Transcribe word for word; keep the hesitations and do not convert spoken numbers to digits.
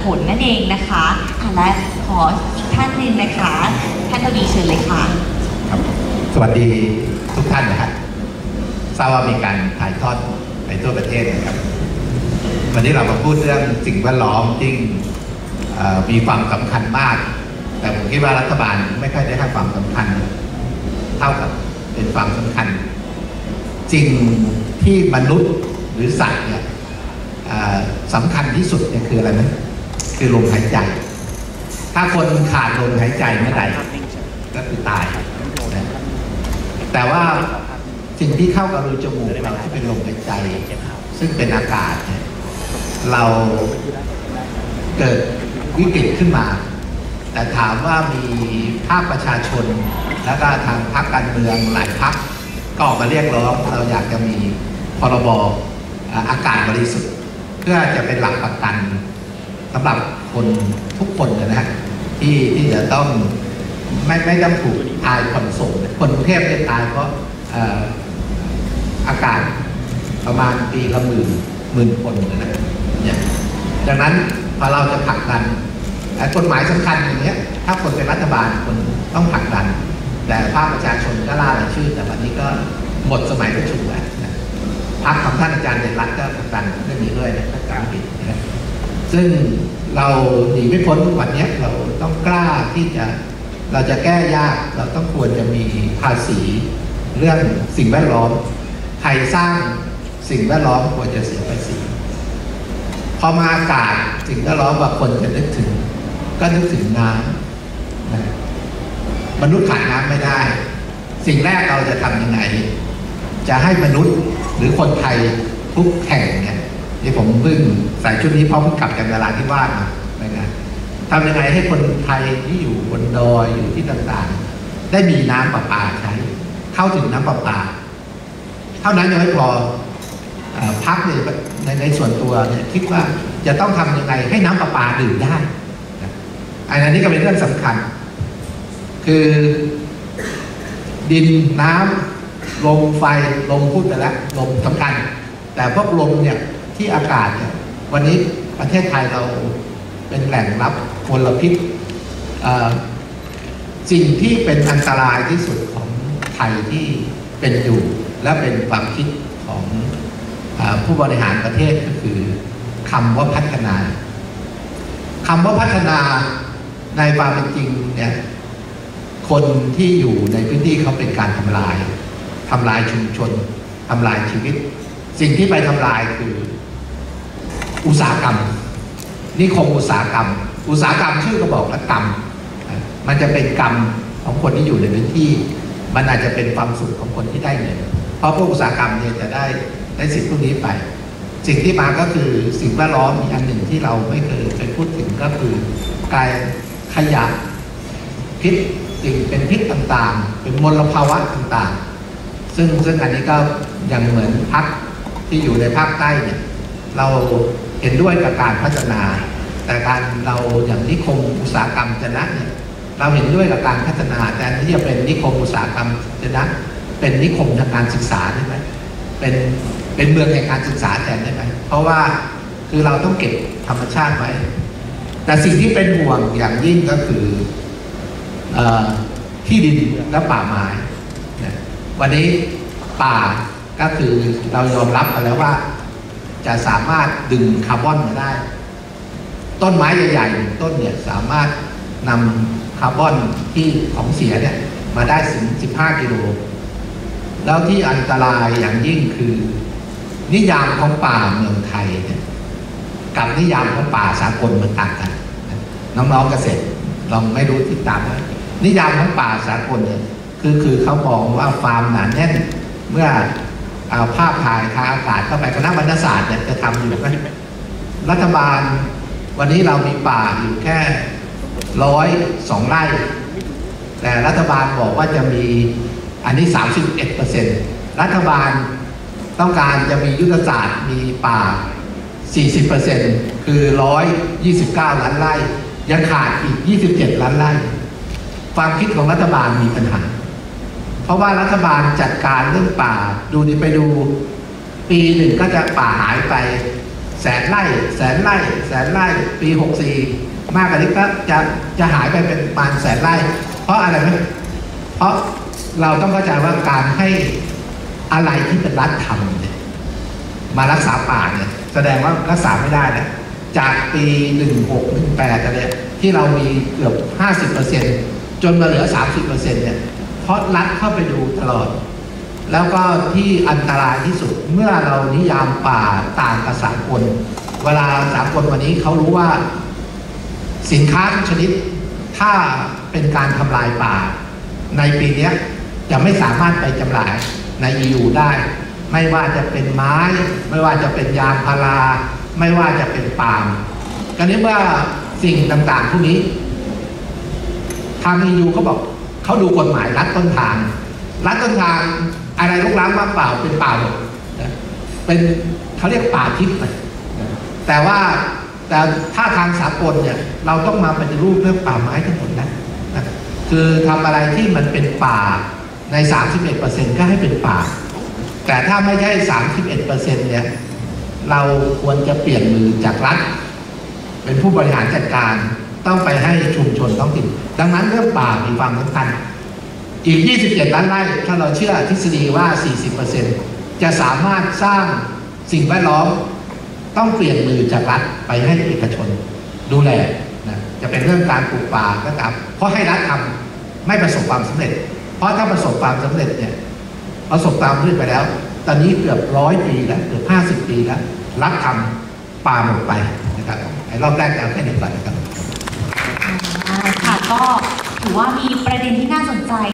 ผลนั่นเองนะคะและขออีกท่านหนึ่งนะคะท่านทวีเชิญเลยค่ะครับสวัสดีทุกท่านนะครับทราบว่ามีการถ่ายทอดไปทั่วประเทศนะครับวันนี้เรามาพูดเรื่องสิ่งแวดล้อมที่มีความสำคัญมากแต่ผมคิดว่ารัฐบาลไม่ค่อยได้ให้ความสำคัญเท่ากับเป็นความสำคัญสิ่งที่มนุษย์หรือสัตว์เนี่ยสำคัญที่สุดเนี่ยคืออะไรไหมคือลมหายใจถ้าคนขาดลมหายใจเมื่อไหร่ก็คือตายนะแต่ว่าสิ่งที่เข้ากับรูจมูกเราที่เป็นลมหายใจซึ่งเป็นอากาศเนี่ยเราเกิดวิกฤตขึ้นมาแต่ถามว่ามีภาคประชาชนแล้วก็ทางพรรคการเมืองหลายพรรคก็ออกมาเรียกร้องเราอยากจะมีพรบอากาศบริสุทธิ์เพื่อจะเป็นหลักประกันสำหรับคนทุกคนนะฮะที่ที่จะต้องไม่ไม่ต้องถูกตายคนส่งคนกรุงเทพจะตายเพราะอากาศประมาณปีละหมื่นหมื่นคนนะเนี่ยดังนั้นพอเราจะผลักดันกฎหมายสำคัญอย่างเงี้ยถ้าคนเป็นรัฐบาลคนต้องผลักดันแต่ภาคประชาชนก็ล่ารายชื่อแต่วันนี้ก็หมดสมัยประชุมแล้วพรรคของท่านอาจารย์เดชรัตน์ก็ผลักดันเรื่องนี้ด้วยนะการผิดนะซึ่งเราหนีไม่พ้นวันนี้เราต้องกล้าที่จะเราจะแก้ยากเราต้องควรจะมีภาษีเรื่องสิ่งแวดล้อมใครสร้างสิ่งแวดล้อมควรจะเสียภาษีพอมาอากาศสิ่งแวดล้อมบางคนจะนึกถึงก็นึกถึงน้ำนะมนุษย์ขาดน้ำไม่ได้สิ่งแรกเราจะทำยังไงจะให้มนุษย์หรือคนไทยทุกแห่งเนี่ยที่ผมเพิ่งใส่ชุดนี้เพราะเพิ่งกลับจากนราธิวาสมาไปงานทำยังไงให้คนไทยที่อยู่บนดอยอยู่ที่ต่างๆได้มีน้ำประปาใช้เข้าถึงน้ำประปาเท่านั้นยังไม่พอพักในในในส่วนตัวเนี่ยคิดว่าจะต้องทำยังไงให้น้ำประปาดื่มได้อันนี้ก็เป็นเรื่องสำคัญคือดินน้ำลมไฟลมพูดไปแล้วลมสำคัญแต่พวกลมเนี่ยที่อากาศเนี่ยวันนี้ประเทศไทยเราเป็นแหล่งรับมลพิษสิ่งที่เป็นอันตรายที่สุดของไทยที่เป็นอยู่และเป็นความคิดของผู้บริหารประเทศก็คือคำว่าพัฒนาคำว่าพัฒนาในความเป็นจริงเนี่ยคนที่อยู่ในพื้นที่เขาเป็นการทำลายทำลายชุมชนทำลายชีวิตสิ่งที่ไปทำลายคืออุตสาหกรรมนิคมอุตสาหกรรมอุตสาหกรรมชื่อก็บอกแล้วกรรมมันจะเป็นกรรมของคนที่อยู่ในพื้นที่มันอาจจะเป็นความสุขของคนที่ได้เงินเพราะพวกอุตสาหกรรมเนี่ยจะได้ได้สิ่งพวกนี้ไปสิ่งที่มาก็คือสิ่งแวดล้อมอีกอันหนึ่งที่เราไม่เคยเคยพูดถึงก็คือการขยะพิษสิ่งเป็นพิษต่างๆเป็นมลภาวะต่างๆซึ่งซึ่งอันนี้ก็ยังเหมือนพรรคที่อยู่ในภาคใต้เนี่ยเราเห็นด้วยกับการพัฒนาแต่การเราอย่างนิคมอุตสาหกรรมจะนะเนี่ยเราเห็นด้วยกับการพัฒนาแต่ที่จะเป็นนิคมอุตสาหกรรมจะนะเป็นนิคมทางการศึกษาได้ไหมเป็นเป็นเมืองแห่งการศึกษาแทนได้ไหมเพราะว่าคือเราต้องเก็บธรรมชาติไว้แต่สิ่งที่เป็นห่วงอย่างยิ่งก็คือที่ดินและป่าไม้วันนี้ป่าก็คือเรายอมรับกันแล้วว่าจะสามารถดึงคาร์บอนมาได้ต้นไม้ใหญ่ๆหนึ่งต้นเนี่ยสามารถนำคาร์บอนที่ของเสียเนี่ยมาได้ถึงสิบห้ากิโลแล้วที่อันตรายอย่างยิ่งคือนิยามของป่าเมืองไทยเนี่ยกับนิยามของป่าสากลมันต่างกันน้องๆเกษตรลองไม่รู้ติดตามนะนิยามของป่าสากลเนี่ยคือคือเขามองว่าฟาร์มหนาแน่นเมื่อเอาภาพถ่ายทางอากาศเข้าไปคณะบรรณศาสตร์เนี่ยจะทำอยู่ก็รัฐบาลวันนี้เรามีป่าอยู่แค่ร้อยสองไร่แต่รัฐบาลบอกว่าจะมีอันนี้สามสิบเอ็ดเปอร์เซ็นต์รัฐบาลต้องการจะมียุทธศาสตร์มีป่าสี่สิบเปอร์เซ็นต์คือหนึ่งร้อยยี่สิบเก้าล้านไร่ยังขาดอีกยี่สิบเจ็ดล้านไร่ความคิดของรัฐบาลมีปัญหาเพราะว่ารัฐบาลจัดการเรื่องป่าดูนี่ไปดูปีหนึ่งก็จะป่าหายไปแสนไร่แสนไร่แสนไร่ปีหกสี่มากกว่านี้ก็จะจะหายไปเป็นประมาณแสนไร่เพราะอะไรไหมเพราะเราต้องเข้าใจว่าการให้อะไรที่เป็นรัฐทำเนี่ยมารักษาป่าเนี่ยแสดงว่ารักษาไม่ได้นะจากปีหนึ่งหกหนึ่งแปดอะไรที่เรามีเกือบห้าสิบเปอร์เซ็นต์จนมาเหลือสามสิบเปอร์เซ็นต์เนี่ยเพราะรัฐเข้าไปดูตลอดแล้วก็ที่อันตรายที่สุดเมื่อเรานิยามป่าต่างกับสากลเวลาสากลวันนี้เขารู้ว่าสินค้าทุกชนิดถ้าเป็นการทำลายป่าในปีนี้จะไม่สามารถไปจำหน่ายใน อี ยู ได้ไม่ว่าจะเป็นไม้ไม่ว่าจะเป็นยางพาราไม่ว่าจะเป็นปาล์มกันนี้เมื่อสิ่งต่างๆพวกนี้ทาง อี ยู เขาบอกเขาดูกฎหมายรัดต้นทางรัดต้นทางอะไรลุกล้ำว่างเปล่าเป็นป่าหมดเป็นเขาเรียกป่าทิพย์แต่ว่าแต่ถ้าทางสากลเนี่ยเราต้องมาปฏิรูปเรื่องป่าไม้ทั้งหมดนะคือทำอะไรที่มันเป็นป่าใน สามสิบเอ็ดเปอร์เซ็นต์ ก็ให้เป็นป่าแต่ถ้าไม่ใช่ สามสิบเอ็ดเปอร์เซ็นต์ เนี่ยเราควรจะเปลี่ยนมือจากรัฐเป็นผู้บริหารจัดการต้องไปให้ชุมชนท้องถิ่นดังนั้นเรื่องป่ามีความสำคัญอีกยี่สิบเจ็ดล้านไร่ถ้าเราเชื่อทฤษฎีว่า สี่สิบเปอร์เซ็นต์ จะสามารถสร้างสิ่งแวดล้อมต้องเปลี่ยนมือจากรัฐไปให้เอกชนดูแลนะจะเป็นเรื่องการปลูกป่าก็ตามเพราะให้รัฐทำไม่ประสบความสำเร็จเพราะถ้าประสบความสำเร็จเนี่ยประสบความสำเร็จไปแล้วตอนนี้เกือบร้อยปีแล้วเกือบห้าสิบปีแล้วรัฐทำป่าหมดไปนะครับไอ้รอบแรกจะเอาแค่นี้ก่อนนะครับค่ะก็ถือว่ามีประเด็นที่น่าสนใจ